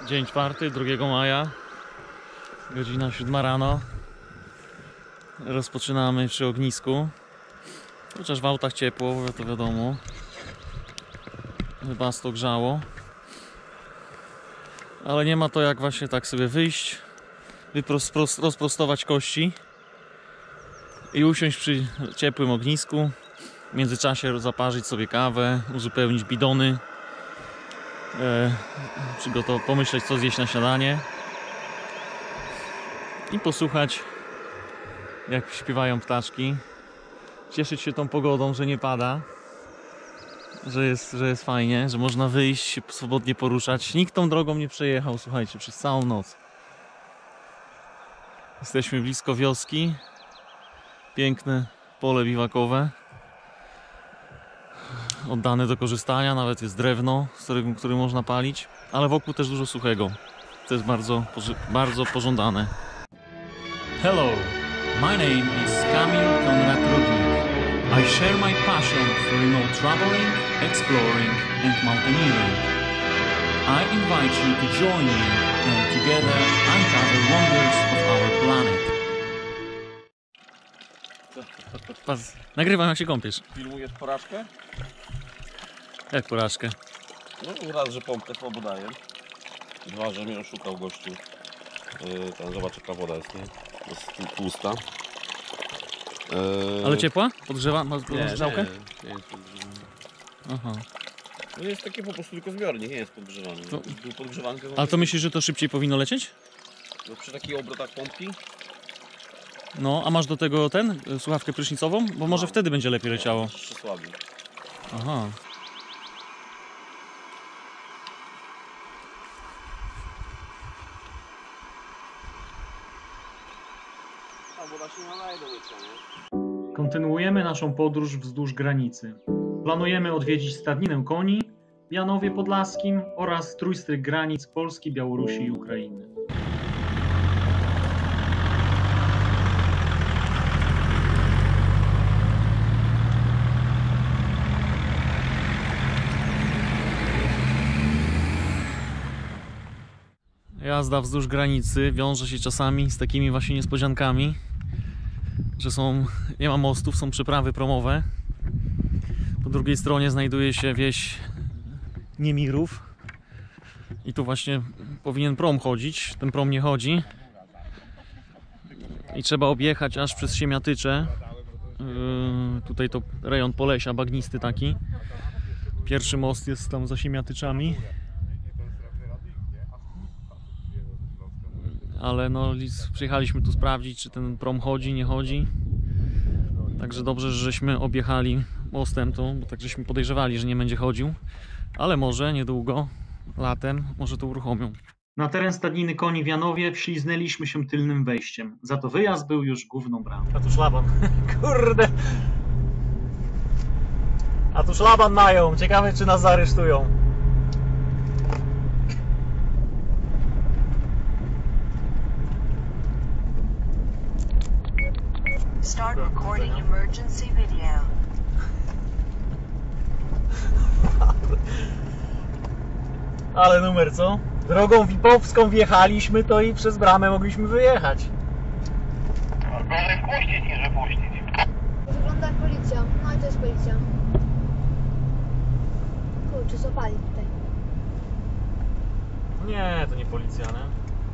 Dzień czwarty, 2 maja, godzina 7 rano. Rozpoczynamy przy ognisku. Chociaż w autach ciepło, to wiadomo. Chyba to grzało. Ale nie ma to jak właśnie tak sobie wyjść, rozprostować kości i usiąść przy ciepłym ognisku. W międzyczasie zaparzyć sobie kawę, uzupełnić bidony, pomyśleć, co zjeść na śniadanie i posłuchać, jak śpiewają ptaszki, cieszyć się tą pogodą, że nie pada, że jest fajnie, że można wyjść, się swobodnie poruszać. Nikt tą drogą nie przejechał, słuchajcie, przez całą noc. Jesteśmy blisko wioski, piękne pole biwakowe, oddane do korzystania, nawet jest drewno, którym można palić, ale wokół też dużo suchego, to jest bardzo pożądane. Hello, my name is Kamil Konrad Rudnik. I share my passion for remote traveling, exploring and mountaineering. I invite you to join me and together uncover wonders of our planet. Nagrywam, jak się kąpiesz. Filmujesz porażkę? Jak porażkę? No raz, że pompkę słabo daję. 2, że mnie oszukał gościu. Tam zobacz, jaka woda jest, nie? Jest tłusta. Ale ciepła? Podgrzewa? Ma grzałkę? Nie jest podgrzewana. Aha. No jest takie po prostu tylko zbiornik, nie jest podgrzewany. To... Był podgrzewany, Ale to myślisz, że to szybciej powinno lecieć? No przy takich obrotach pompki? No, a masz do tego słuchawkę prysznicową? Bo może wtedy będzie lepiej leciało. Jeszcze słabiej. Aha. A woda się nadaje do łycia, nie? Kontynuujemy naszą podróż wzdłuż granicy. Planujemy odwiedzić stadninę koni w Janowie Podlaskim oraz trójstryk granic Polski, Białorusi i Ukrainy. Jazda wzdłuż granicy wiąże się czasami z takimi właśnie niespodziankami, że nie ma mostów, są przeprawy promowe. Po drugiej stronie znajduje się wieś Niemirów i tu właśnie powinien prom chodzić, ten prom nie chodzi i trzeba objechać aż przez Siemiatycze. Tutaj to rejon Polesia, bagnisty taki. Pierwszy most jest tam za Siemiatyczami. Ale no, przyjechaliśmy tu sprawdzić, czy ten prom chodzi, nie chodzi. Także dobrze, że żeśmy objechali mostem tu, bo tak żeśmy podejrzewali, że nie będzie chodził. Ale może niedługo, latem, może to uruchomią. Na teren stadniny koni w Janowie wśliznęliśmy się tylnym wejściem. Za to wyjazd był już główną bramą. A tu szlaban. Kurde! A tu szlaban mają. Ciekawe, czy nas zaaresztują. Start recording emergency video. Ale numer, co? Drogą VIP-owską wjechaliśmy, to i przez bramę mogliśmy wyjechać. Gorzej wpuścić niż wypuścić. Wygląda jak policja. No i to jest policja. Kurczę, złapali tutaj. Nie, to nie policja, nie?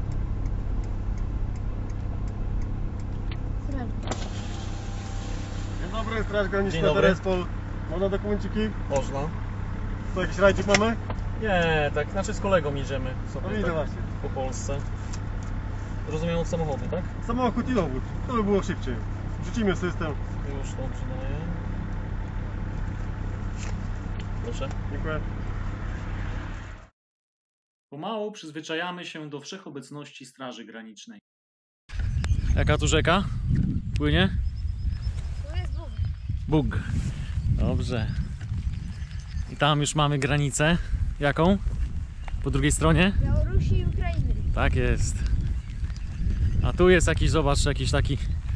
Dzień dobry, Straż Graniczna Dzień dobry. Terespol. Można dokumenciki? Można. To jakiś rajdzik mamy? Nie, tak, znaczy z kolegą jedziemy sobie No widzę właśnie. po Polsce. Rozumiem od samochodu, tak? Samochód i dowód. To by było szybciej. Wrzucimy system. Już to przydaję. Proszę. Dziękuję. Pomału przyzwyczajamy się do wszechobecności Straży Granicznej. Jaka tu rzeka? Płynie? Tu jest Bóg. Bóg. Dobrze. I tam już mamy granicę. Jaką? Po drugiej stronie? Białorusi i Ukrainy. Tak jest. A tu jest jakiś, zobacz, jakiś taki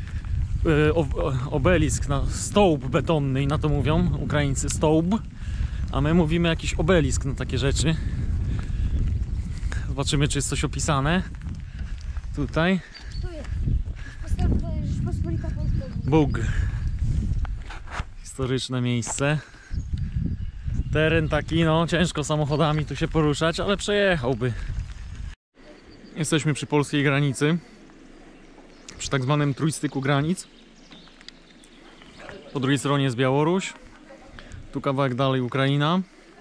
obelisk, stołb betonny, i na to mówią Ukraińcy, stołb. A my mówimy jakiś obelisk na takie rzeczy. Zobaczymy, czy jest coś opisane. Tutaj. Tu jest. Rzeczpospolita Polska. Bóg. Historyczne miejsce. Teren taki, no ciężko samochodami tu się poruszać, ale przejechałby. Jesteśmy przy polskiej granicy. Przy tak zwanym trójstyku granic. Po drugiej stronie jest Białoruś. Tu kawałek dalej Ukraina.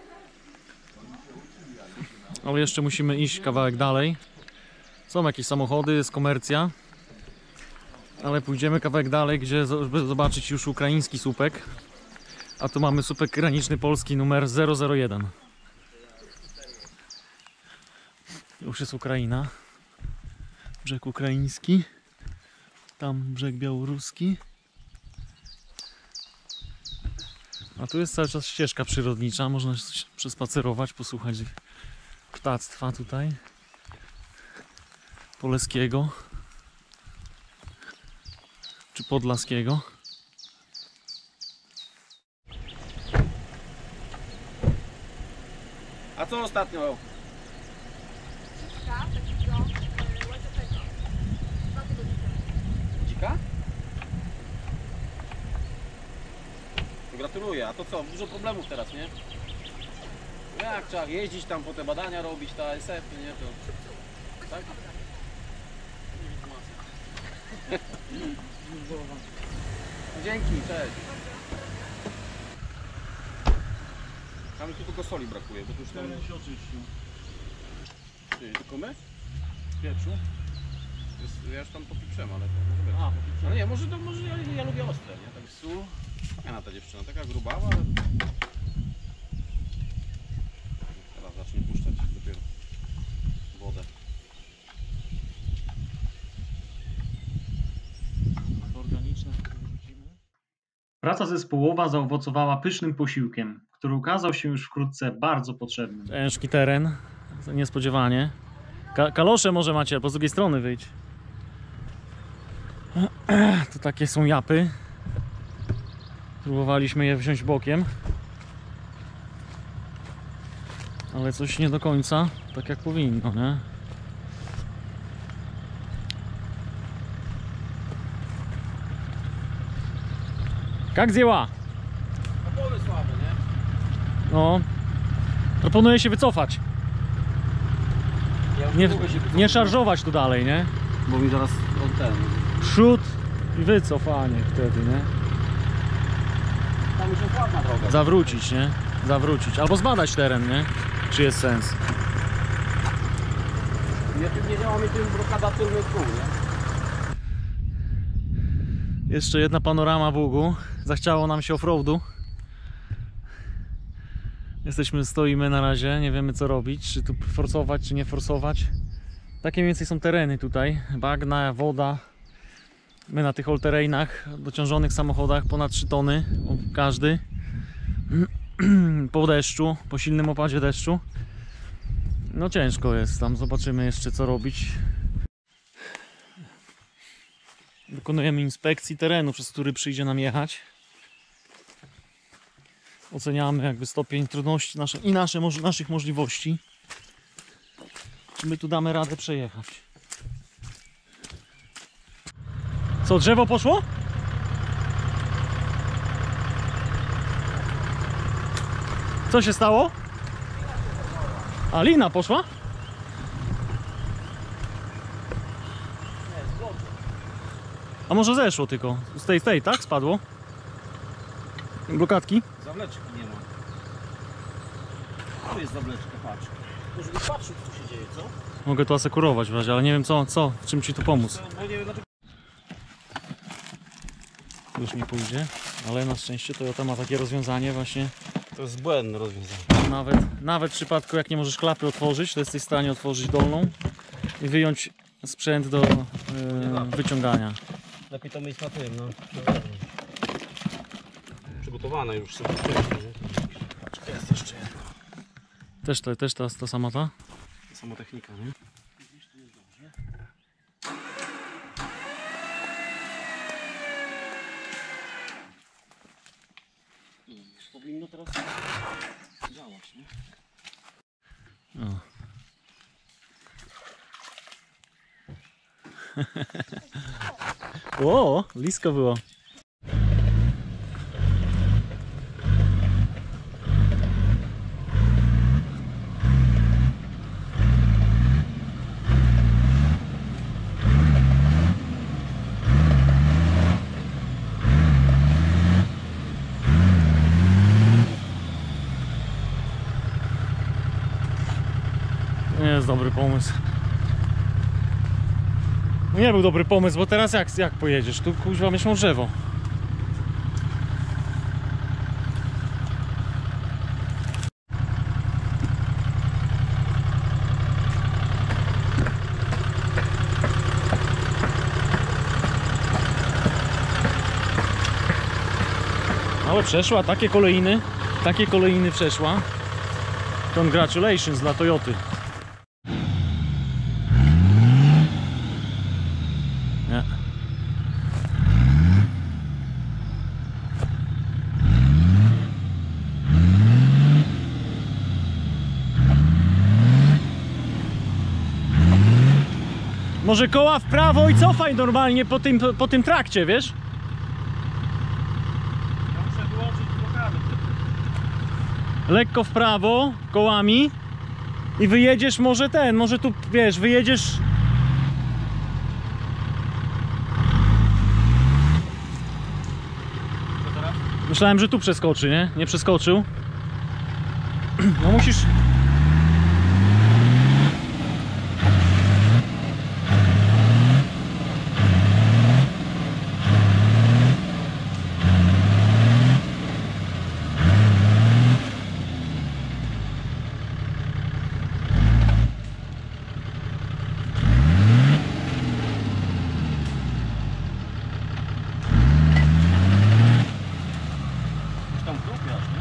Ale jeszcze musimy iść kawałek dalej. Są jakieś samochody, jest komercja. Ale pójdziemy kawałek dalej, gdzie żeby zobaczyć już ukraiński słupek. A tu mamy słupek graniczny polski numer 001. Już jest Ukraina. Brzeg ukraiński. Tam brzeg białoruski. A tu jest cały czas ścieżka przyrodnicza. Można przespacerować, posłuchać ptactwa tutaj. Poleskiego. Czy podlaskiego. A co ostatnio? Dzika? Gratuluję. A to co? Dużo problemów teraz, nie? Jak trzeba jeździć tam po te badania robić, ta ASF, nie? To... Tak? Dzięki, cześć. Tam mi tu tylko soli brakuje, bo tu już tam... się oczyścił. Ty, tylko my? Pieprzu. Ja już tam popiprzem, ale to może być. A, popiprzem. Ale nie, może ja lubię ostre, nie? Tak sól. Fajna ta dziewczyna, taka grubawa, ale... Teraz zacznie puszczać dopiero wodę. Organiczne. Praca zespołowa zaowocowała pysznym posiłkiem, który okazał się już wkrótce bardzo potrzebnym. Ciężki teren. Niespodziewanie. Kalosze może macie, albo z drugiej strony wyjść. Tu takie są japy. Próbowaliśmy je wziąć bokiem. Ale coś nie do końca tak jak powinno, nie? Jak dzieła? Opony słabe, nie? No. Proponuję się wycofać. Ja już Nie, mogę się wycofać, nie szarżować tu dalej, nie? bo mi zaraz od ten... Przód i wycofanie wtedy, nie? Tam już jest ładna droga. Zawrócić, nie? Zawrócić. Albo zbadać teren, nie? Czy jest sens. Nie działa mi tym blokada tylnych kół, nie? Jeszcze jedna panorama Bugu. Zachciało nam się offroadu. Stoimy na razie, nie wiemy co robić. Czy tu forsować, czy nie forsować. Takie mniej więcej są tereny tutaj. Bagna, woda. My na tych all-terrainach, dociążonych samochodach ponad 3 tony każdy. Po deszczu, po silnym opadzie deszczu. No ciężko jest tam, zobaczymy jeszcze co robić. Dokonujemy inspekcji terenu, przez który przyjdzie nam jechać. Oceniamy jakby stopień trudności naszych możliwości. Czy my tu damy radę przejechać. Co, drzewo poszło? Co się stało? A lina poszła? A może zeszło tylko? Z tej, tak? Spadło? Blokadki? Zawleczki nie ma. Tu jest zawleczka, patrz. Może byś patrzył, co się dzieje, co? Mogę to asekurować w razie, ale nie wiem w czym ci tu pomóc. Bo nie wiem dlaczego. Już nie pójdzie, ale na szczęście Toyota ma takie rozwiązanie właśnie. To jest błędne rozwiązanie. Nawet w przypadku jak nie możesz klapy otworzyć, to jesteś w stanie otworzyć dolną i wyjąć sprzęt do wyciągania. Lepiej to mieć na tym, no. Przygotowane już sobie. Jest jeszcze jedna. Też ta sama ta? Sama technika, nie? Powinno teraz działać, nie? O. O, blisko było. Nie jest dobry pomysł. Nie był dobry pomysł, bo teraz jak pojedziesz? Tu kuźwa myślą drzewo. Ale przeszła, takie kolejny przeszła. Congratulations dla Toyoty. Nie. Może koła w prawo i cofaj normalnie po tym trakcie, wiesz? Ja muszę wyłączyć blokady wtedy. Lekko w prawo, kołami i wyjedziesz może tu, wiesz, wyjedziesz. Co teraz? Myślałem, że tu przeskoczy, nie? Nie przeskoczył. No musisz... Tam krupiasz, nie?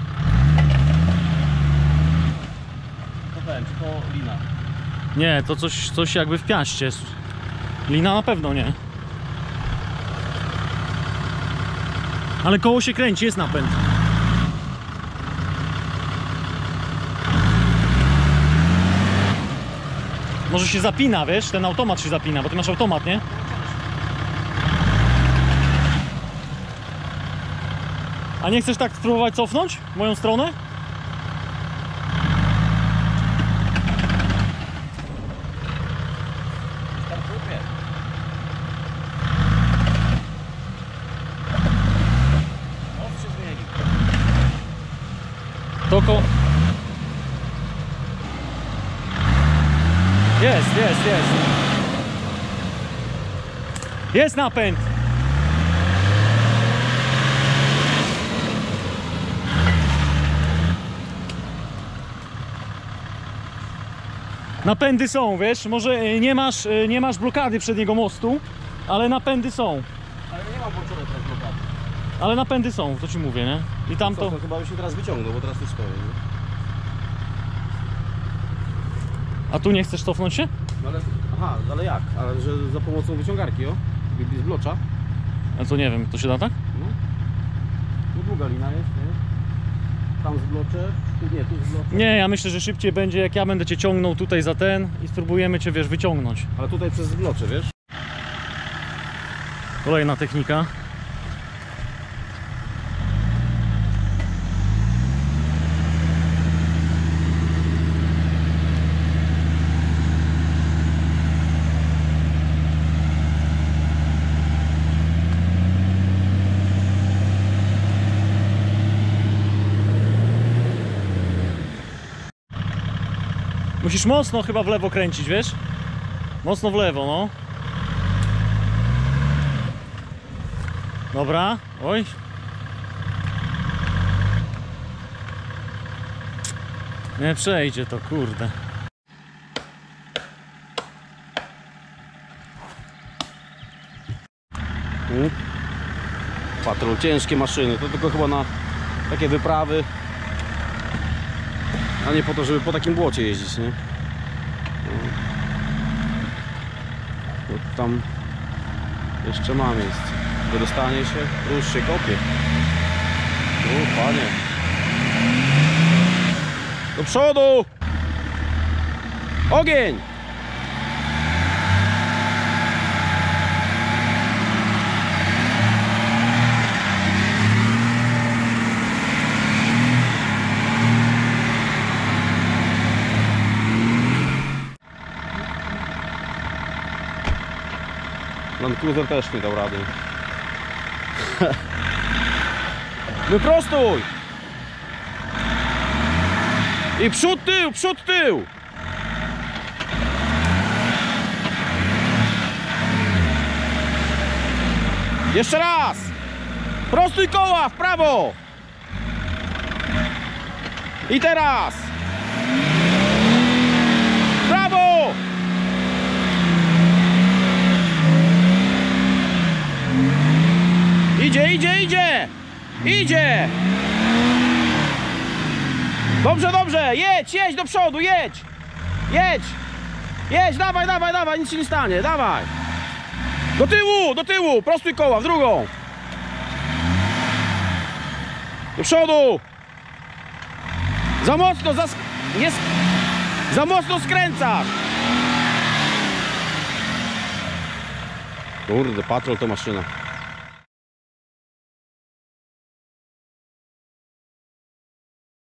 To ten, czy to lina? Nie, to coś jakby w piaście. Lina na pewno nie. Ale koło się kręci, jest napęd. Może się zapina, wiesz? Ten automat się zapina, bo ty masz automat, nie? A nie chcesz tak spróbować cofnąć w moją stronę? Tam krupie. O, się zmieni. Toko. Jest. Jest napęd. Napędy są, wiesz, może nie masz blokady przedniego mostu, ale napędy są. Ale nie mam włączone teraz blokady. Ale napędy są, to ci mówię, nie? I tam To to... chyba by się teraz wyciągnął, bo teraz tu stoi. Nie? A tu nie chcesz cofnąć się? No ale, aha, ale jak? Ale że za pomocą wyciągarki, o? Z blocza. A to nie wiem, to się da tak? No. Tu długa lina jest, nie? Tam z blocze, tu nie, tu z blocze. Nie, ja myślę, że szybciej będzie, jak ja będę cię ciągnął tutaj za ten i spróbujemy cię, wiesz, wyciągnąć. Ale tutaj przez zblocze, wiesz? Kolejna technika. Musisz mocno chyba w lewo kręcić, wiesz? Mocno w lewo, no. Dobra, oj. Nie przejdzie to, kurde. Patrol, ciężkie maszyny, to tylko chyba na takie wyprawy. A nie po to, żeby po takim błocie jeździć, nie? No, tam jeszcze ma miejsce. Wydostanie się, już się kopie. Panie. Do przodu! Land Cruiser też nie dał rady. Wyprostuj! I przód, tył, przód, tył! Jeszcze raz! Prostuj koła w prawo! I teraz! W prawo! Idzie, idzie, idzie! Idzie! Dobrze, dobrze! Jedź, jedź do przodu, jedź! Jedź! Jedź, dawaj, dawaj, dawaj, nic się nie stanie, dawaj! Do tyłu, prostuj koła, w drugą! Do przodu! Za mocno, za mocno skręcasz! Kurde, patrol to maszyna.